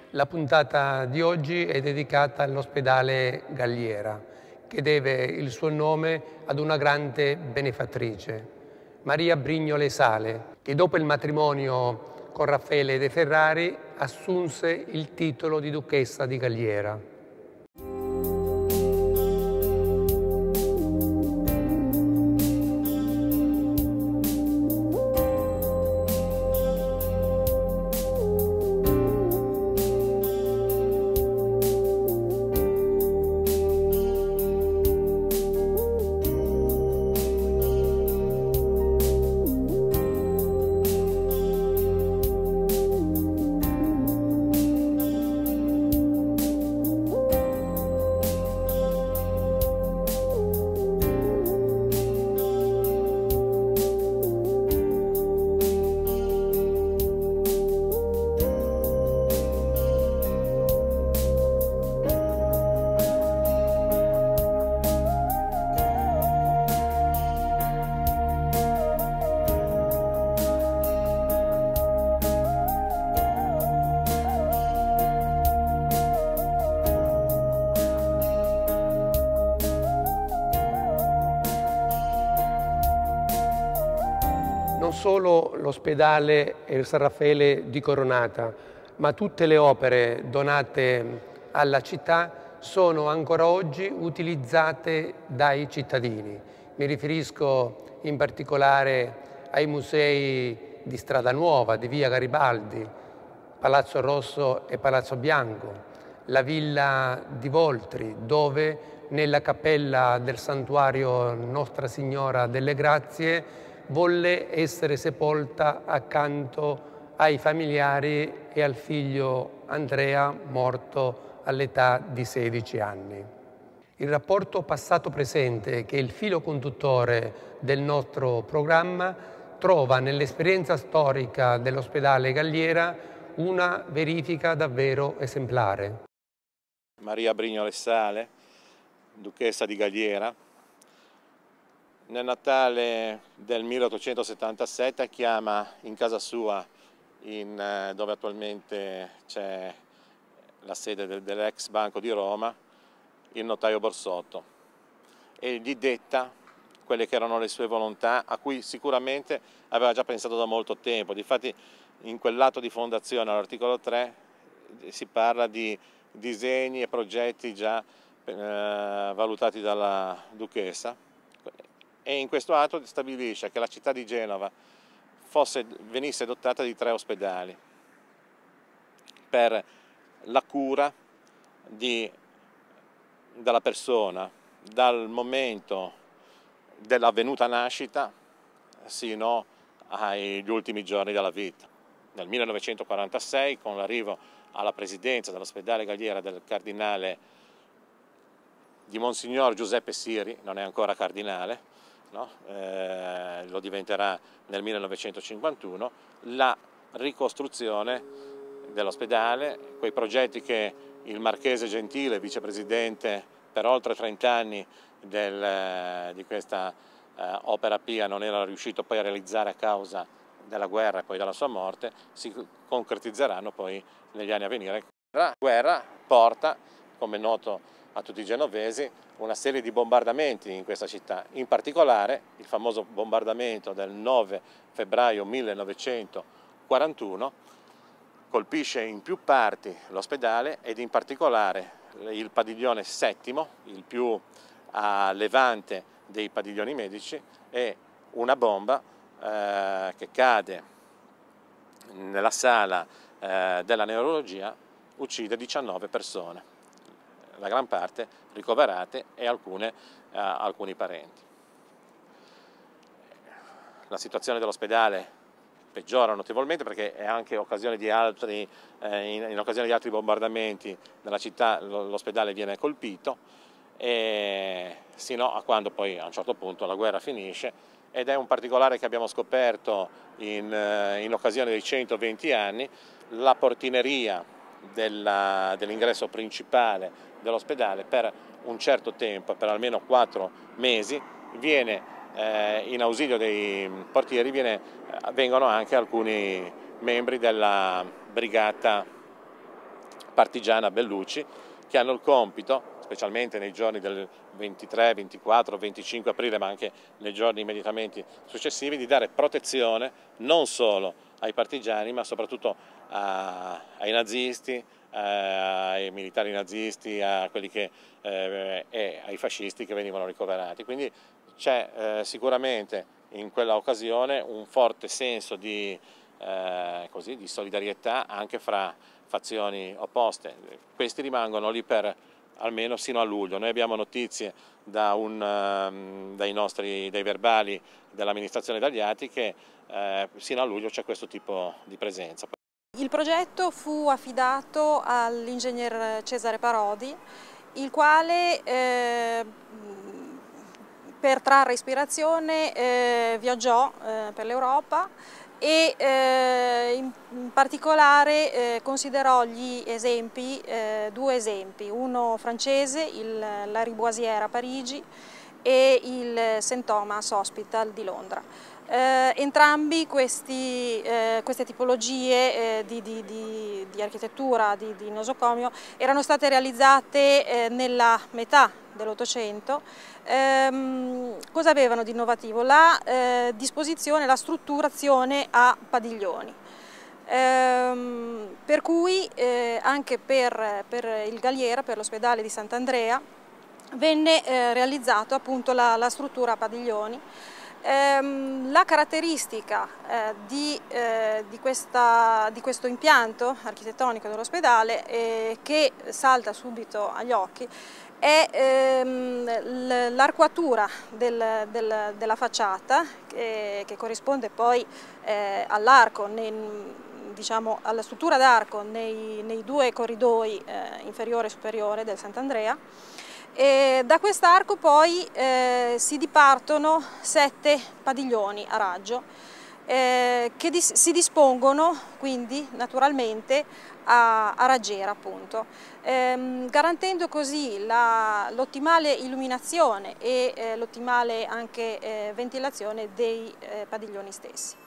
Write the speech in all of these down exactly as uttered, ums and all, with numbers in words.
La puntata di oggi è dedicata all'ospedale Galliera, che deve il suo nome ad una grande benefattrice, Maria Brignole Sale, che dopo il matrimonio con Raffaele De Ferrari assunse il titolo di Duchessa di Galliera. Non solo l'ospedale e il San Raffaele di Coronata, ma tutte le opere donate alla città sono ancora oggi utilizzate dai cittadini. Mi riferisco in particolare ai musei di Strada Nuova, di Via Garibaldi, Palazzo Rosso e Palazzo Bianco, la Villa di Voltri, dove nella cappella del santuario Nostra Signora delle Grazie volle essere sepolta accanto ai familiari e al figlio Andrea, morto all'età di sedici anni. Il rapporto passato-presente, che è il filo conduttore del nostro programma, trova nell'esperienza storica dell'ospedale Galliera una verifica davvero esemplare. Maria Brignole Sale, Duchessa di Galliera, nel Natale del milleottocentosettantasette chiama in casa sua, in, dove attualmente c'è la sede del, dell'ex Banco di Roma, il notaio Borsotto, e gli detta quelle che erano le sue volontà, a cui sicuramente aveva già pensato da molto tempo. Difatti in quell'atto di fondazione, all'articolo tre, si parla di disegni e progetti già eh, valutati dalla Duchessa, e in questo atto stabilisce che la città di Genova fosse, venisse dotata di tre ospedali per la cura di, della persona dal momento della venuta nascita sino agli ultimi giorni della vita. Nel millenovecentoquarantasei, con l'arrivo alla presidenza dell'ospedale Galliera del cardinale di Monsignor Giuseppe Siri, non è ancora cardinale, no? eh, lo diventerà nel millenovecentocinquantuno, la ricostruzione dell'ospedale, quei progetti che il Marchese Gentile, vicepresidente per oltre trenta anni del, di questa eh, opera pia, non era riuscito poi a realizzare a causa della guerra e poi della sua morte, si concretizzeranno poi negli anni a venire. La guerra porta, come è noto a tutti i genovesi, una serie di bombardamenti in questa città, in particolare il famoso bombardamento del nove febbraio millenovecentoquarantuno colpisce in più parti l'ospedale ed in particolare il padiglione settimo, il più a levante dei padiglioni medici, e una bomba eh, che cade nella sala eh, della neurologia uccide diciannove persone, la gran parte ricoverate e alcune, eh, alcuni parenti. La situazione dell'ospedale peggiora notevolmente perché è anche occasione di altri, eh, in, in occasione di altri bombardamenti nella città l'ospedale viene colpito, e sino a quando poi a un certo punto la guerra finisce, ed è un particolare che abbiamo scoperto in, in occasione dei centoventi anni. La portineria dell'ingresso principale dell'ospedale per un certo tempo, per almeno quattro mesi, viene eh, in ausilio dei portieri viene, vengono anche alcuni membri della brigata Partigiana Bellucci, che hanno il compito, specialmente nei giorni del ventitré, ventiquattro, venticinque aprile, ma anche nei giorni immediatamente successivi, di dare protezione non solo ai partigiani, ma soprattutto a, ai nazisti, eh, ai militari nazisti, a quelli che, eh, e ai fascisti che venivano ricoverati. Quindi c'è eh, sicuramente in quella occasione un forte senso di, eh, così, di solidarietà anche fra fazioni opposte. Questi rimangono lì per almeno sino a luglio. Noi abbiamo notizie da un, um, dai nostri dai verbali dell'amministrazione Tagliati che eh, sino a luglio c'è questo tipo di presenza. Il progetto fu affidato all'ingegner Cesare Parodi, il quale eh, per trarre ispirazione eh, viaggiò eh, per l'Europa e eh, in, in particolare eh, considerò gli esempi, eh, due esempi, uno francese, il Lariboisière a Parigi e il Saint Thomas Hospital di Londra. Eh, entrambi questi, eh, queste tipologie eh, di, di, di, di architettura di, di nosocomio erano state realizzate eh, nella metà dell'Ottocento. Ehm, cosa avevano di innovativo? La eh, disposizione, la strutturazione a padiglioni. Ehm, per cui eh, anche per, per il Galliera, per l'ospedale di Sant'Andrea, venne eh, realizzato appunto la, la struttura a padiglioni. Ehm, la caratteristica eh, di, eh, di, questa, di questo impianto architettonico dell'ospedale eh, che salta subito agli occhi è ehm, l'arcuatura del, del, della facciata che, che corrisponde poi eh, all'arco, diciamo alla struttura d'arco nei, nei due corridoi eh, inferiore e superiore del Sant'Andrea. E da quest'arco poi eh, si dipartono sette padiglioni a raggio eh, che dis si dispongono quindi naturalmente a, a raggiera, appunto, ehm, garantendo così l'ottimale illuminazione e eh, l'ottimale anche eh, ventilazione dei eh, padiglioni stessi.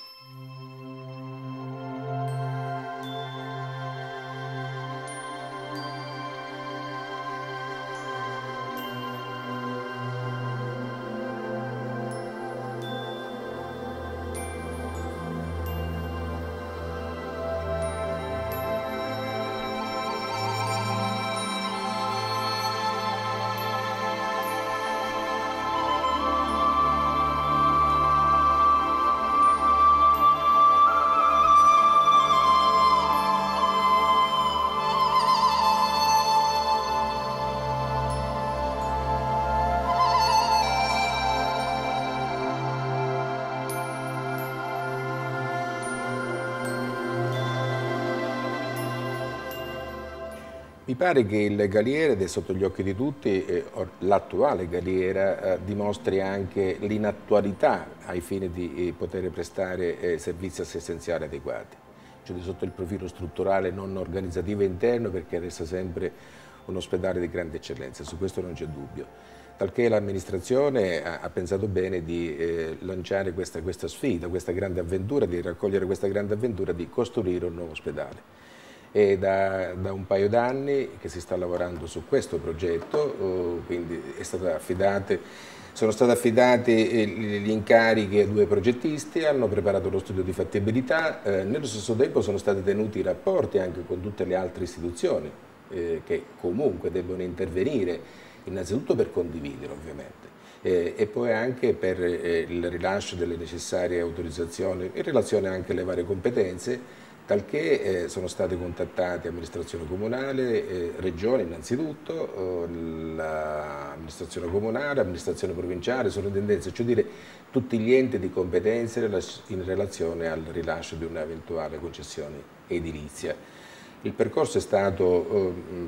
Mi pare che il Galliera, ed è sotto gli occhi di tutti, eh, l'attuale Galliera, eh, dimostri anche l'inattualità ai fini di eh, poter prestare eh, servizi assistenziali adeguati, cioè sotto il profilo strutturale non organizzativo interno, perché resta sempre un ospedale di grande eccellenza, su questo non c'è dubbio. Talché l'amministrazione ha, ha pensato bene di eh, lanciare questa, questa sfida, questa grande avventura, di raccogliere questa grande avventura di costruire un nuovo ospedale. È da, da un paio d'anni che si sta lavorando su questo progetto, quindi è stata affidate, sono stati affidati gli incarichi a due progettisti, hanno preparato lo studio di fattibilità, eh, nello stesso tempo sono stati tenuti i rapporti anche con tutte le altre istituzioni eh, che comunque debbono intervenire, innanzitutto per condividere ovviamente. Eh, e poi anche per eh, il rilascio delle necessarie autorizzazioni in relazione anche alle varie competenze, talché eh, sono state contattate amministrazione comunale, eh, regione innanzitutto, eh, l'amministrazione comunale, amministrazione provinciale, sovrintendenza, cioè dire tutti gli enti di competenza in relazione al rilascio di un'eventuale concessione edilizia. Il percorso è stato eh,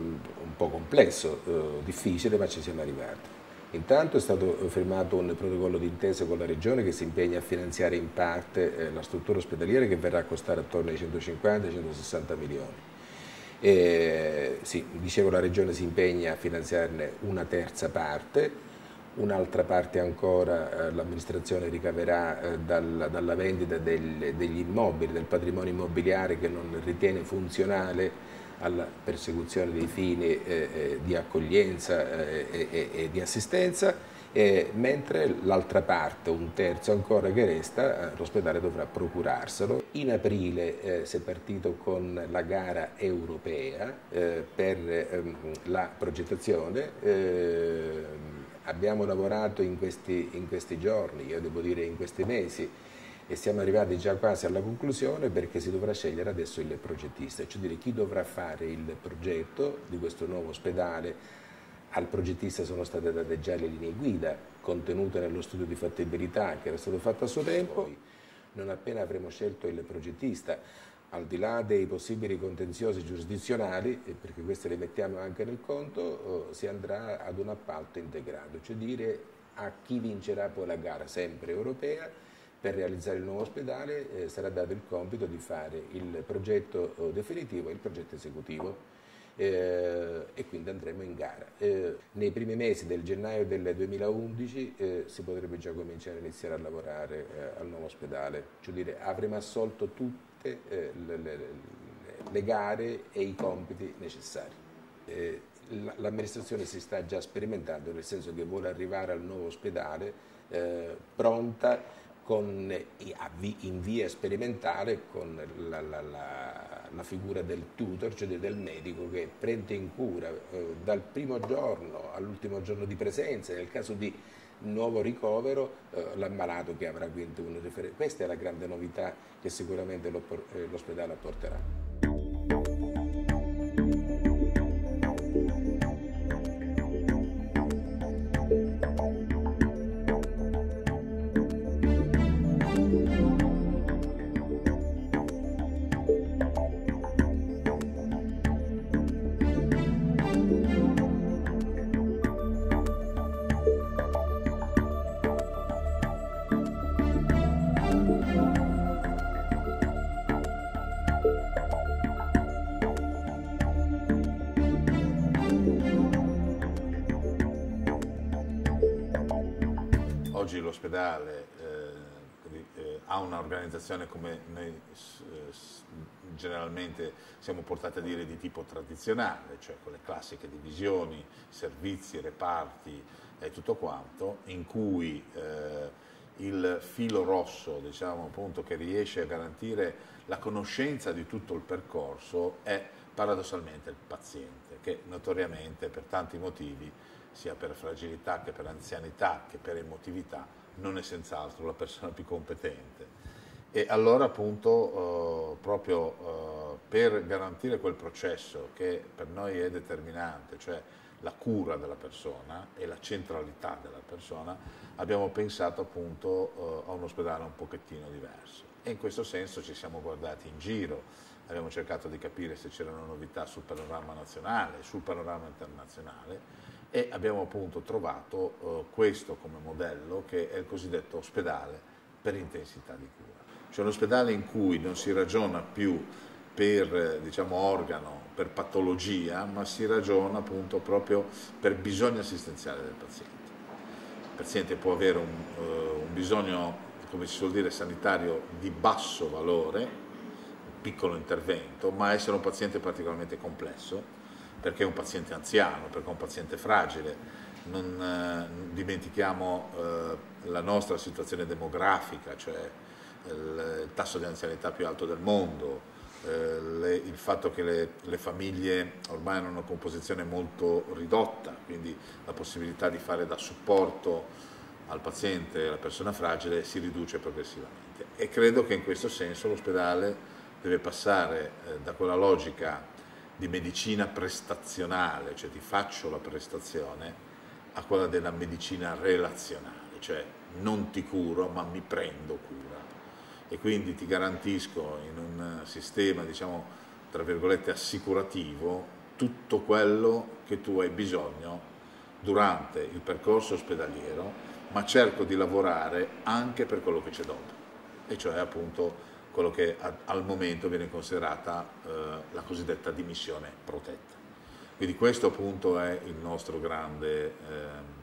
un po' complesso, eh, difficile, ma ci siamo arrivati. Intanto è stato firmato un protocollo d'intesa con la Regione che si impegna a finanziare in parte eh, la struttura ospedaliera, che verrà a costare attorno ai centocinquanta centosessanta milioni. E, sì, dicevo, la Regione si impegna a finanziarne una terza parte, un'altra parte ancora eh, l'amministrazione ricaverà eh, dal, dalla vendita del, degli immobili, del patrimonio immobiliare che non ritiene funzionale alla persecuzione dei fini eh, eh, di accoglienza eh, e, e di assistenza, eh, mentre l'altra parte, un terzo ancora che resta, eh, l'ospedale dovrà procurarselo. In aprile eh, si è partito con la gara europea eh, per ehm, la progettazione. Eh, abbiamo lavorato in questi, in questi giorni, io devo dire in questi mesi, e siamo arrivati già quasi alla conclusione, perché si dovrà scegliere adesso il progettista, cioè dire chi dovrà fare il progetto di questo nuovo ospedale. Al progettista sono state date già le linee guida contenute nello studio di fattibilità che era stato fatto a suo tempo. Non appena avremo scelto il progettista, al di là dei possibili contenziosi giurisdizionali, perché questi li mettiamo anche nel conto, si andrà ad un appalto integrato, cioè dire a chi vincerà poi la gara, sempre europea. Per realizzare il nuovo ospedale eh, sarà dato il compito di fare il progetto eh, definitivo e il progetto esecutivo. Eh, e quindi andremo in gara. Eh, nei primi mesi del gennaio del duemilaundici eh, si potrebbe già cominciare a iniziare a lavorare eh, al nuovo ospedale, cioè dire avremo assolto tutte eh, le, le, le gare e i compiti necessari. Eh, L'amministrazione si sta già sperimentando, nel senso che vuole arrivare al nuovo ospedale eh, pronta con, in via sperimentale con la, la, la, la figura del tutor, cioè del medico che prende in cura eh, dal primo giorno all'ultimo giorno di presenza, nel caso di nuovo ricovero, eh, l'ammalato che avrà quindi un riferimento. Questa è la grande novità che sicuramente l'ospedale apporterà. Oggi l'ospedale eh, eh, ha un'organizzazione, come noi eh, generalmente siamo portati a dire, di tipo tradizionale, cioè con le classiche divisioni, servizi, reparti e tutto quanto, in cui eh, il filo rosso, diciamo appunto, che riesce a garantire la conoscenza di tutto il percorso è paradossalmente il paziente, che notoriamente per tanti motivi, sia per fragilità che per anzianità che per emotività, non è senz'altro la persona più competente. E allora appunto eh, proprio eh, per garantire quel processo che per noi è determinante, cioè la cura della persona e la centralità della persona, abbiamo pensato appunto eh, a un ospedale un pochettino diverso. E in questo senso ci siamo guardati in giro, abbiamo cercato di capire se c'erano novità sul panorama nazionale, sul panorama internazionale, e abbiamo appunto trovato uh, questo come modello, che è il cosiddetto ospedale per intensità di cura. Cioè un ospedale in cui non si ragiona più per, diciamo, organo, per patologia, ma si ragiona appunto proprio per bisogno assistenziale del paziente. Il paziente può avere un, uh, un bisogno, come si suol dire, sanitario di basso valore, un piccolo intervento, ma essere un paziente particolarmente complesso, perché è un paziente anziano, perché è un paziente fragile. Non eh, dimentichiamo eh, la nostra situazione demografica, cioè il, il tasso di anzianità più alto del mondo, eh, le, il fatto che le, le famiglie ormai hanno una composizione molto ridotta, quindi la possibilità di fare da supporto al paziente, alla persona fragile, si riduce progressivamente. E credo che in questo senso l'ospedale deve passare eh, da quella logica di medicina prestazionale, cioè ti faccio la prestazione, a quella della medicina relazionale, cioè non ti curo ma mi prendo cura, e quindi ti garantisco in un sistema, diciamo, tra virgolette assicurativo, tutto quello che tu hai bisogno durante il percorso ospedaliero, ma cerco di lavorare anche per quello che c'è dopo, e cioè appunto quello che al momento viene considerata eh, la cosiddetta dimissione protetta. Quindi questo appunto è il nostro grande eh,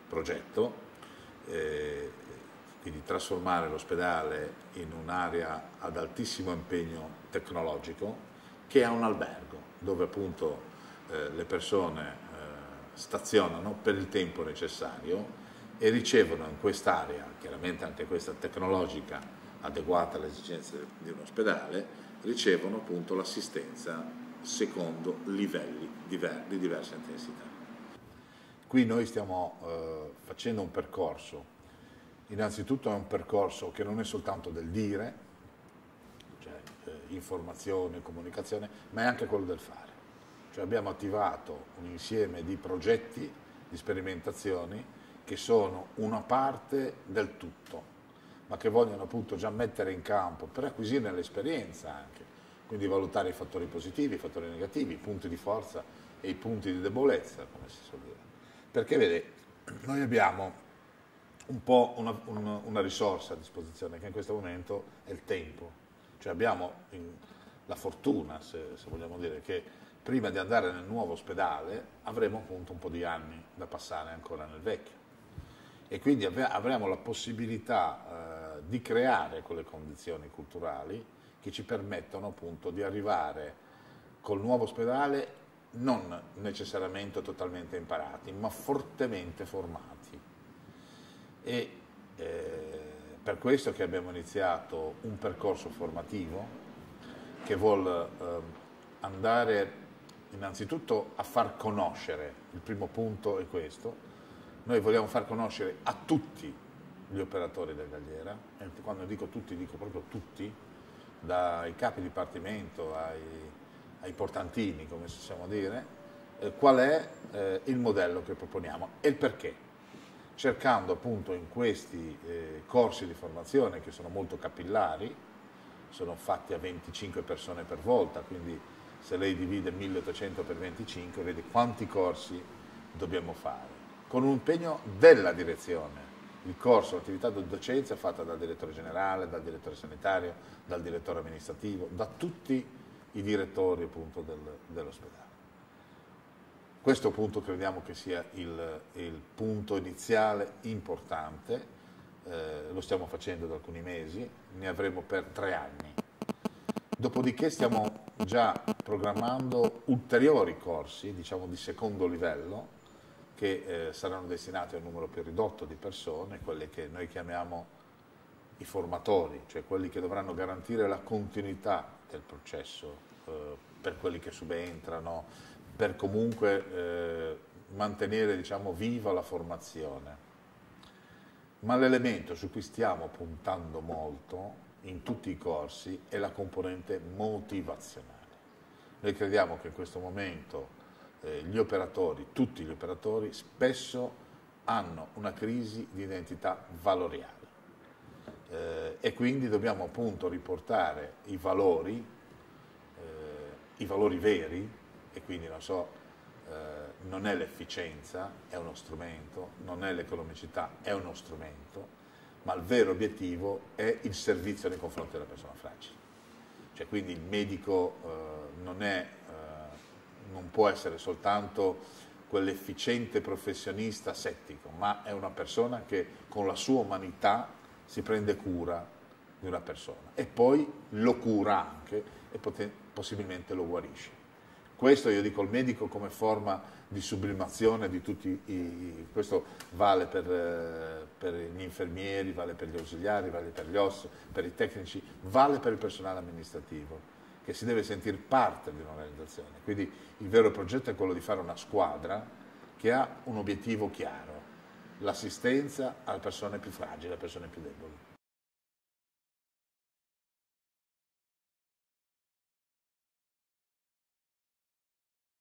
progetto, eh, quindi trasformare l'ospedale in un'area ad altissimo impegno tecnologico, che è un albergo, dove appunto eh, le persone eh, stazionano per il tempo necessario e ricevono in quest'area, chiaramente anche questa tecnologica, adeguata alle esigenze di un ospedale, ricevono appunto l'assistenza secondo livelli diver di diversa intensità. Qui noi stiamo eh, facendo un percorso, innanzitutto è un percorso che non è soltanto del dire, cioè eh, informazione, comunicazione, ma è anche quello del fare. Cioè abbiamo attivato un insieme di progetti, di sperimentazioni, che sono una parte del tutto, ma che vogliono appunto già mettere in campo per acquisire l'esperienza anche, quindi valutare i fattori positivi, i fattori negativi, i punti di forza e i punti di debolezza, come si suol dire. Perché vede, noi abbiamo un po' una, una, una risorsa a disposizione che in questo momento è il tempo, cioè abbiamo in, la fortuna, se, se vogliamo dire, che prima di andare nel nuovo ospedale avremo appunto un po' di anni da passare ancora nel vecchio. E quindi avremo la possibilità eh, di creare quelle condizioni culturali che ci permettono appunto di arrivare col nuovo ospedale non necessariamente totalmente imparati, ma fortemente formati. E eh, per questo che abbiamo iniziato un percorso formativo che vuol eh, andare innanzitutto a far conoscere, il primo punto è questo. Noi vogliamo far conoscere a tutti gli operatori del Galliera, e quando dico tutti dico proprio tutti, dai capi dipartimento ai, ai portantini, come si possiamo dire, eh, qual è eh, il modello che proponiamo e il perché, cercando appunto in questi eh, corsi di formazione che sono molto capillari, sono fatti a venticinque persone per volta, quindi se lei divide milleottocento per venticinque vede quanti corsi dobbiamo fare, con un impegno della direzione. Il corso, l'attività di docenza è fatta dal direttore generale, dal direttore sanitario, dal direttore amministrativo, da tutti i direttori appunto del, dell'ospedale. Questo appunto crediamo che sia il, il punto iniziale importante, eh, lo stiamo facendo da alcuni mesi, ne avremo per tre anni. Dopodiché stiamo già programmando ulteriori corsi, diciamo di secondo livello, che eh, saranno destinati a un numero più ridotto di persone, quelle che noi chiamiamo i formatori, cioè quelli che dovranno garantire la continuità del processo eh, per quelli che subentrano, per comunque eh, mantenere, diciamo, viva la formazione. Ma l'elemento su cui stiamo puntando molto in tutti i corsi è la componente motivazionale. Noi crediamo che in questo momento Eh, gli operatori, tutti gli operatori, spesso hanno una crisi di identità valoriale eh, e quindi dobbiamo appunto riportare i valori, eh, i valori veri, e quindi non so, eh, non è l'efficienza, è uno strumento, non è l'economicità, è uno strumento, ma il vero obiettivo è il servizio nei confronti della persona fragile. Cioè quindi il medico eh, non è non può essere soltanto quell'efficiente professionista settico, ma è una persona che con la sua umanità si prende cura di una persona e poi lo cura anche e possibilmente lo guarisce. Questo io dico il medico come forma di sublimazione di tutti i... questo vale per, per gli infermieri, vale per gli ausiliari, vale per gli O S, per i tecnici, vale per il personale amministrativo, che si deve sentire parte di un'organizzazione. Quindi il vero progetto è quello di fare una squadra che ha un obiettivo chiaro, l'assistenza alle persone più fragili, alle persone più deboli.